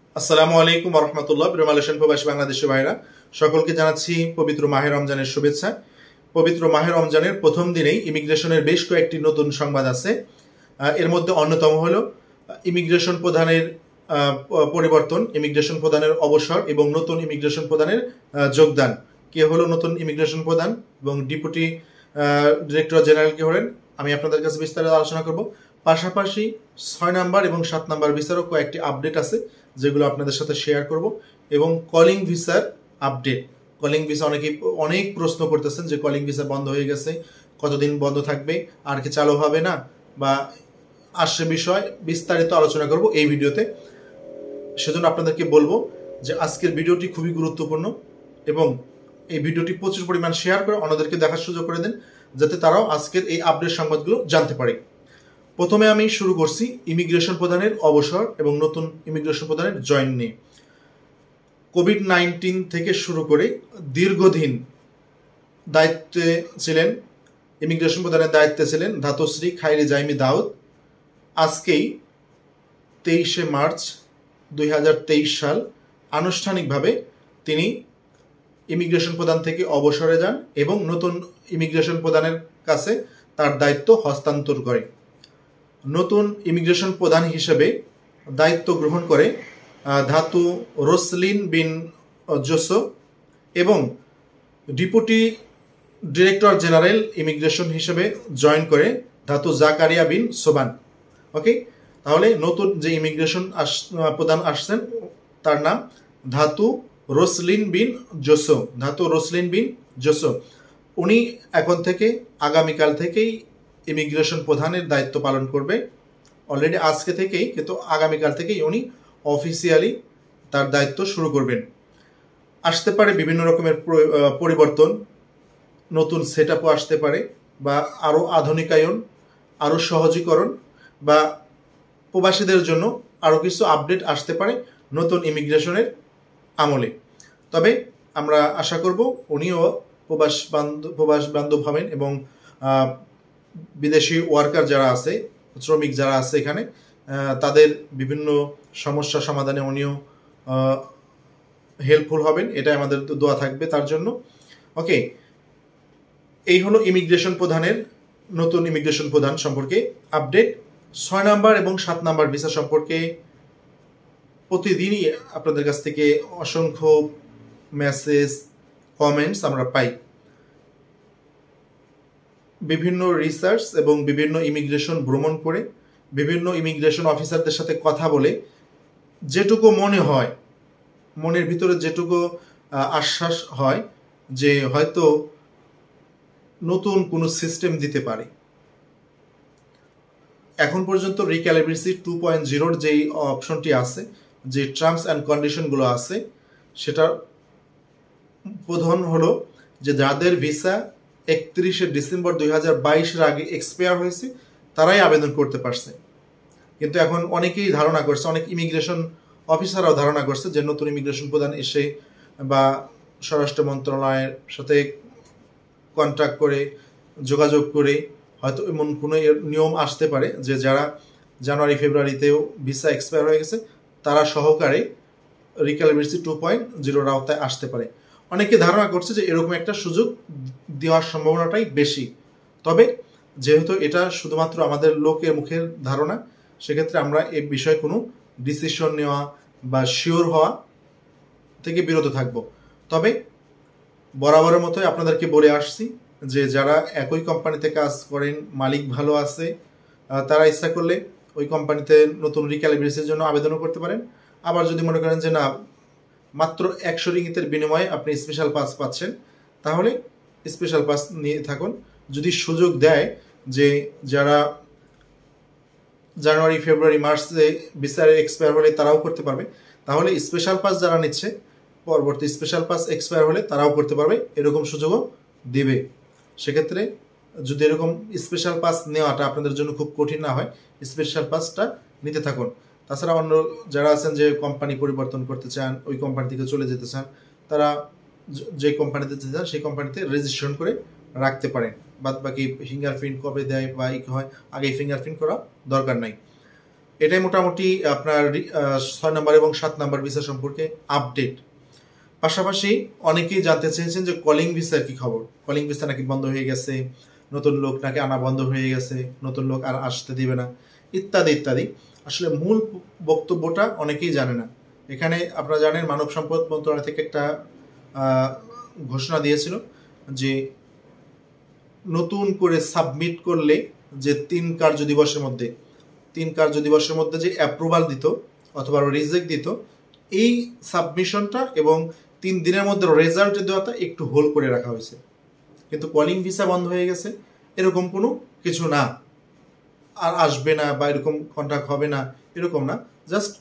আসসালামু আলাইকুম ওয়া রাহমাতুল্লাহ। প্রিয় মালয়েশিয়ান প্রবাসী বাংলাদেশি ভাইরা সকলকে জানাচ্ছি পবিত্র মাহে রমজানের শুভেচ্ছা। পবিত্র মাহে রমজানের প্রথম দিনেই ইমিগ্রেশনের বেশ কয়েকটি নতুন সংবাদ আছে। এর মধ্যে অন্যতম হলো ইমিগ্রেশন প্রধানের পরিবর্তন, ইমিগ্রেশন প্রধানের অবসর এবং নতুন ইমিগ্রেশন প্রধানের যোগদান। কে হলো নতুন ইমিগ্রেশন প্রধান এবং ডেপুটি ডিরেক্টর জেনারেল কে হলেন, আমি আপনাদের কাছে বিস্তারিত আলোচনা করব। পাশাপাশি 6 নাম্বার এবং 7 নাম্বার ভিসারও কয়েকটি আপডেট আছে যেগুলো আপনাদের সাথে শেয়ার করব এবং কলিং ভিসার আপডেট। কলিং ভিসা অনেক প্রশ্ন করতেছেন যে কলিং ভিসা বন্ধ হয়ে গেছে, কতদিন বন্ধ থাকবে, আর কি চালু হবে না, বা আসছে বিষয় বিস্তারিত আলোচনা করব এই ভিডিওতে। সেজন্য আপনাদেরকে বলবো যে আজকের ভিডিওটি খুবই গুরুত্বপূর্ণ এবং এই ভিডিওটি প্রচুর পরিমাণ শেয়ার করে অন্যদেরকে দেখার সুযোগ করে দেন যাতে তারাও আজকের এই আপডেট সংবাদগুলো জানতে পারে। প্রথমে আমি শুরু করছি ইমিগ্রেশন প্রধানের অবসর এবং নতুন ইমিগ্রেশন প্রধানের জয়েন নিয়ে। কোভিড-19 থেকে শুরু করে দীর্ঘদিন দায়িত্বে ছিলেন, ইমিগ্রেশন প্রধানের দায়িত্বে ছিলেন ধাতশ্রী খাইরি জাইমি দাউদ। আজকেই 23শে মার্চ 2023 সাল আনুষ্ঠানিকভাবে তিনি ইমিগ্রেশন প্রধান থেকে অবসরে যান এবং নতুন ইমিগ্রেশন প্রধানের কাছে তার দায়িত্ব হস্তান্তর করে। নতুন ইমিগ্রেশন প্রধান হিসেবে দায়িত্ব গ্রহণ করে ধাতু রোসলিন বিন জোসো এবং ডেপুটি ডিরেক্টর জেনারেল ইমিগ্রেশন হিসেবে জয়েন করে ধাতু জাকারিয়া বিন সোবান। ওকে, তাহলে নতুন যে ইমিগ্রেশন প্রধান আসছেন তার নাম ধাতু রোসলিন বিন জোসো। ধাতু রোসলিন বিন জোসো উনি এখন থেকে আগামীকাল থেকেই ইমিগ্রেশন প্রধানের দায়িত্ব পালন করবে। অলরেডি আজকে থেকেই, কিন্তু আগামীকাল থেকেই উনি অফিসিয়ালি তার দায়িত্ব শুরু করবেন। আসতে পারে বিভিন্ন রকমের পরিবর্তন, নতুন সেট আপও আসতে পারে, বা আরও আধুনিকায়ন, আরও সহজীকরণ, বা প্রবাসীদের জন্য আরও কিছু আপডেট আসতে পারে নতুন ইমিগ্রেশনের আমলে। তবে আমরা আশা করব উনিও প্রবাস বান্ধব হবেন এবং বিদেশি ওয়ার্কার যারা আছে, শ্রমিক যারা আছে এখানে, তাদের বিভিন্ন সমস্যা সমাধানে উনিও হেল্পফুল হবেন, এটাই আমাদের দোয়া থাকবে তার জন্য। ওকে, এই হলো ইমিগ্রেশন প্রধানের, নতুন ইমিগ্রেশন প্রধান সম্পর্কে আপডেট। 6 নাম্বার এবং 7 নাম্বার ভিসা সম্পর্কে প্রতিদিনই আপনাদের কাছ থেকে অসংখ্য মেসেজ, কমেন্টস আমরা পাই। বিভিন্ন রিসার্চ এবং বিভিন্ন ইমিগ্রেশন ভ্রমণ করে, বিভিন্ন ইমিগ্রেশন অফিসারদের সাথে কথা বলে যেটুকু মনে হয়, মনের ভিতরে যেটুকু আশ্বাস হয় যে হয়তো নতুন কোনো সিস্টেম দিতে পারে। এখন পর্যন্ত রিক্যালিব্রেসি 2.0 যেই অপশনটি আছে, যে টার্মস অ্যান্ড কন্ডিশনগুলো আছে, সেটা প্রধান হলো যে যাদের ভিসা 31শে ডিসেম্বর 2022 আগে এক্সপায়ার হয়েছে তারাই আবেদন করতে পারছে। কিন্তু এখন অনেকেই ধারণা করছে, অনেক ইমিগ্রেশন অফিসাররাও ধারণা করছে যে নতুন ইমিগ্রেশন প্রধান এসে বা স্বরাষ্ট্র মন্ত্রণালয়ের সাথে কন্ট্যাক্ট করে, যোগাযোগ করে হয়তো এমন কোনো নিয়ম আসতে পারে যে যারা জানুয়ারি ফেব্রুয়ারিতেও ভিসা এক্সপায়ার হয়ে গেছে তারা সহকারে রিক্যালিব্রেসি 2.0 আওতায় আসতে পারে। অনেকে ধারণা করছে যে এরকম একটা সুযোগ দেওয়ার সম্ভাবনাটাই বেশি। তবে যেহেতু এটা শুধুমাত্র আমাদের লোকের মুখের ধারণা, সেক্ষেত্রে আমরা এই বিষয়ে কোনো ডিসিশন নেওয়া বা শিওর হওয়া থেকে বিরত থাকব। তবে বরাবরের মতোই আপনাদেরকে বলে আসছি যে যারা একই কোম্পানিতে কাজ করেন, মালিক ভালো আছে, তারা ইচ্ছা করলে ওই কোম্পানিতে নতুন রিক্যালিব্রেসির জন্য আবেদনও করতে পারেন। আবার যদি মনে করেন যে না, মাত্র 100 রিঙ্গিতের বিনিময়ে আপনি স্পেশাল পাস পাচ্ছেন, তাহলে স্পেশাল পাস নিয়ে থাকুন। যদি সুযোগ দেয় যে যারা জানুয়ারি ফেব্রুয়ারি মার্চে ভিসা এক্সপায়ার হলে তারাও করতে পারবে, তাহলে স্পেশাল পাস যারা নিচ্ছে পরবর্তী স্পেশাল পাস এক্সপায়ার হলে তারাও করতে পারবে, এরকম সুযোগও দিবে। সেক্ষেত্রে যদি এরকম স্পেশাল পাস নেওয়াটা আপনাদের জন্য খুব কঠিন না হয়, স্পেশাল পাসটা নিতে থাকুন। তাছাড়া অন্য যারা আছেন যে কোম্পানি পরিবর্তন করতে চান, ওই কোম্পানি থেকে চলে যেতে চান, তারা যে কোম্পানিতে যেতে চান সেই কোম্পানিতে রেজিস্ট্রেশন করে রাখতে পারেন। বাদ বাকি ফিঙ্গারপ্রিন্ট কবে দেয় বা ই হয়, আগে ফিঙ্গারপ্রিন্ট করা দরকার নাই। এটাই মোটামুটি আপনার 6 নম্বর এবং 7 নম্বর ভিসা সম্পর্কে আপডেট। পাশাপাশি অনেকেই জানতে চেয়েছেন যে কলিং ভিসার কি খবর, কলিং ভিসা নাকি বন্ধ হয়ে গেছে, নতুন লোক নাকি আনা বন্ধ হয়ে গেছে, নতুন লোক আর আসতে দিবে না, ইত্যাদি ইত্যাদি। আসলে মূল বক্তব্যটা অনেকেই জানে না। এখানে আপনারা জানেন মানব সম্পদ মন্ত্রণালয় থেকে একটা ঘোষণা দিয়েছিল যে নতুন করে সাবমিট করলে যে 3 কার্যদিবসের মধ্যে যে অ্যাপ্রুভাল দিত অথবা রিজেক্ট দিত, এই সাবমিশনটা এবং 3 দিনের মধ্যে রেজাল্ট দেওয়াটা একটু হোল্ড করে রাখা হয়েছে। কিন্তু কলিং ভিসা বন্ধ হয়ে গেছে এরকম কোনো কিছু না, আর আসবে না বা এরকম কন্ট্যাক্ট হবে না এরকম না। জাস্ট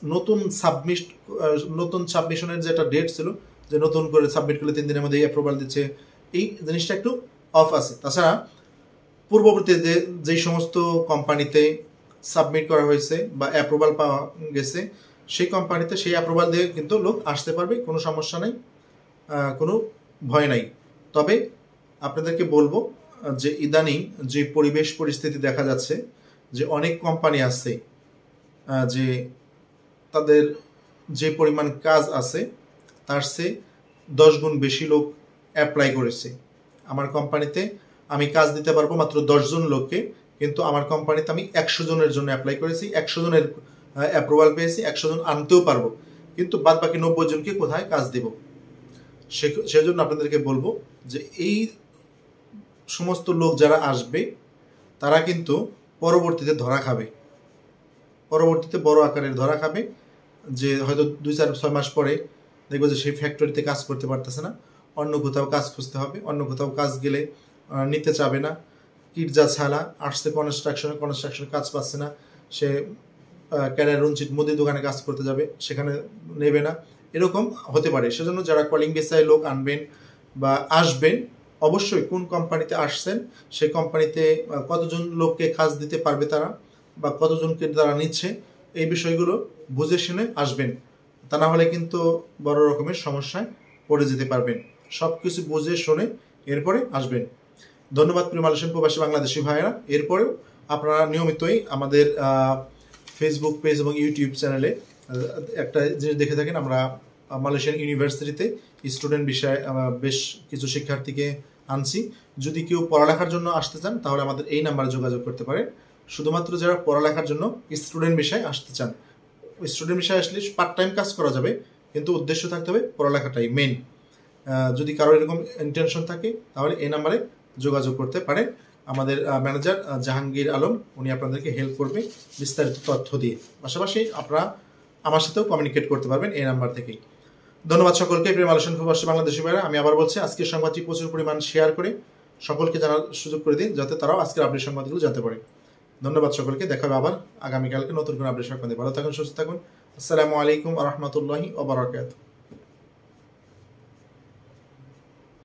নতুন সাবমিশনের যে একটা ডেট ছিল যে নতুন করে সাবমিট করলে 3 দিনের মধ্যে অ্যাপ্রুভাল দিচ্ছে, এই জিনিসটা একটু অফ আছে। তাছাড়া পূর্ববর্তী যেই সমস্ত কোম্পানিতে সাবমিট করা হয়েছে বা অ্যাপ্রুভাল পাওয়া গেছে সেই কোম্পানিতে সেই অ্যাপ্রুভাল দিয়ে কিন্তু লোক আসতে পারবে, কোনো সমস্যা নাই, কোনো ভয় নাই। তবে আপনাদেরকে বলবো যে ইদানিং যে পরিবেশ পরিস্থিতি দেখা যাচ্ছে যে অনেক কোম্পানি আছে যে তাদের যে পরিমাণ কাজ আছে তার চেয়ে 10 গুণ বেশি লোক অ্যাপ্লাই করেছে। আমার কোম্পানিতে আমি কাজ দিতে পারবো মাত্র 10 জন লোককে, কিন্তু আমার কোম্পানিতে আমি 100 জনের জন্য অ্যাপ্লাই করেছি, 100 জনের অ্যাপ্রুভাল পেয়েছি, 100 জন আনতেও পারবো, কিন্তু বাদ বাকি 90 জনকে কোথায় কাজ দেব? সেজন্য আপনাদেরকে বলবো যে এই সমস্ত লোক যারা আসবে তারা কিন্তু পরবর্তীতে বড় আকারের ধরা খাবে, যে হয়তো 2-4-6 মাস পরে দেখবো যে সেই ফ্যাক্টরিতে কাজ করতে পারতেছে না, অন্য কোথাও কাজ খুঁজতে হবে, অন্য কোথাও কাজ গেলে নিতে চাবে না, কিটজা ছাড়া আসছে কনস্ট্রাকশনে কাজ পাচ্ছে না, সে ক্যারিয়ার রঞ্চিত মুদি দোকানে কাজ করতে যাবে, সেখানে নেবে না, এরকম হতে পারে। সেজন্য যারা কলিং ভিসায় লোক আনবেন বা আসবেন, অবশ্যই কোন কোম্পানিতে আসছেন সেই কোম্পানিতে কতজন লোককে কাজ দিতে পারবে তারা বা কতজনকে তারা নিচ্ছে, এই বিষয়গুলো বুঝে শুনে আসবেন। তা না হলে কিন্তু বড় রকমের সমস্যায় পড়ে যেতে পারবেন। সব কিছু বুঝে শুনে এরপরে আসবেন। ধন্যবাদ প্রিয় মালয়েশিয়ান প্রবাসী বাংলাদেশি ভাইয়েরা। এরপরেও আপনারা নিয়মিতই আমাদের ফেসবুক পেজ এবং ইউটিউব চ্যানেলে একটা জিনিস দেখে থাকেন, আমরা মালয়েশিয়ান ইউনিভার্সিটিতে স্টুডেন্ট বিষয়ে বেশ কিছু শিক্ষার্থীকে আনছি। যদি কেউ পড়ালেখার জন্য আসতে চান তাহলে আমাদের এই নাম্বারে যোগাযোগ করতে পারেন। শুধুমাত্র যারা পড়ালেখার জন্য স্টুডেন্ট বিষয়ে আসতে চান, স্টুডেন্ট বিষয়ে আসলে পার্ট টাইম কাজ করা যাবে, কিন্তু উদ্দেশ্য থাকতে হবে পড়ালেখাটাই মেন। যদি কারো এরকম ইন্টেনশন থাকে তাহলে এই নাম্বারে যোগাযোগ করতে পারেন। আমাদের ম্যানেজার জাহাঙ্গীর আলম উনি আপনাদেরকে হেল্প করবে বিস্তারিত তথ্য দিয়ে। পাশাপাশি আপনারা আমার সাথেও কমিউনিকেট করতে পারবেন এই নাম্বার থেকেই। ধন্যবাদ সকলকে প্রিয় মালয়েশিয়ান প্রবাসী বাংলাদেশি ভাইরা। আমি আবার বলছি, আজকের সংবাদটি প্রচুর পরিমাণ শেয়ার করে সকলকে জানার সুযোগ করে দিন, যাতে তারাও আজকের আপডেট সংবাদগুলো জানতে পারে। ধন্যবাদ সকলকে, দেখা হবে আবার আগামীকালকে নতুন কোনো আপডেট সংবাদে। ভালো থাকুন, সুস্থ থাকুন। আসসালামু আলাইকুম ওয়া রাহমাতুল্লাহি ওয়া বারাকাতুহু।